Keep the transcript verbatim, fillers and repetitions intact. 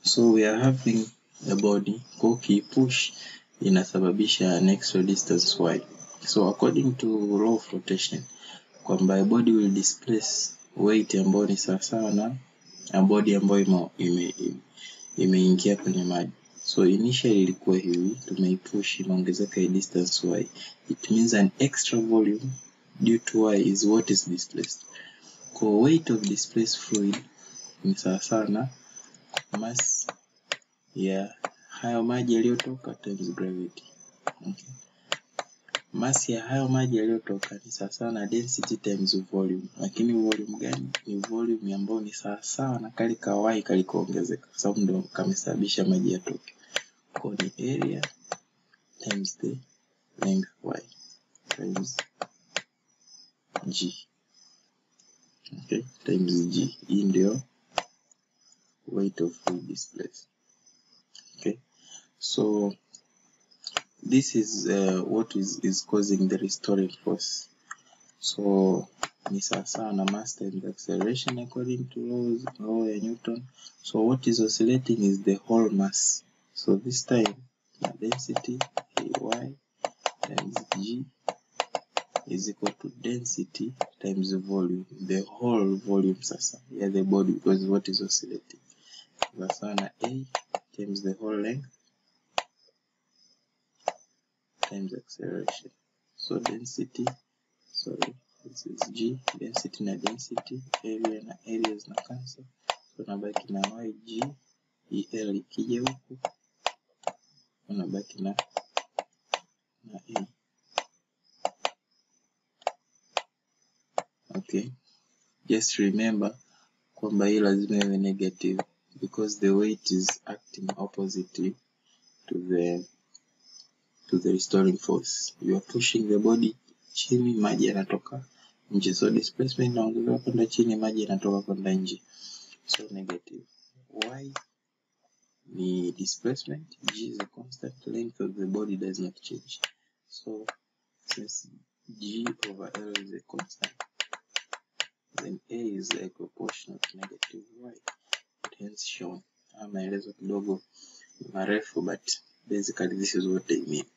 So we are having a body, kwa ukipush inasababisha an extra distance y. So according to law of rotation, kwamba a body will displace weight ambayo ni sawasawa na a body ambayo ime imeingia ime kwenye maji. So initially ilikuwa hivi, tumeipush imeongezeka a distance y. It means an extra volume due to y is what is displaced. Kwa weight of displaced fluid ni sawasawa na mass ya hayo maji yaliyotoka times gravity. Okay. Mass ya hayo maji yaliyotoka ni sawasawa na density times volume. Lakini volume gani? Ni volume ambayo ni sawasawa na kale ka y kalikoongezeka, kwa sababu ndio kamesababisha maji yatoke. Kwa ni area times the length y times g. Okay, times g. Hii ndio weight of fluid displaced. Okay, so this is uh, what is, is causing the restoring force. So ni sawasawa na mass times acceleration according to laws, law ya Newton. So what is oscillating is the whole mass. So this time the density ay times g is equal to density times the volume, the whole volume sasa ya the body, because what is oscillating. Sawasawa na a times the whole length times acceleration. So density, sorry, this is g, density na density, area na areas na cancel. So nabaki na y, g, el ikija huku, nabaki na na a. Okay, just remember kwamba hii lazima iwe negative because the weight is acting oppositely to the to the restoring force. You are pushing the body chini, maji yanatoka nje. So displacement inaongezeka kwenda chini, maji yanatoka kwenda nje. So negative. Y ni displacement, g is a constant, length of the body does not change. So since g over l is a constant, then a is a proportional to negative y. It hence shown. Maelezo kidogo marefu, but basically this is what they mean.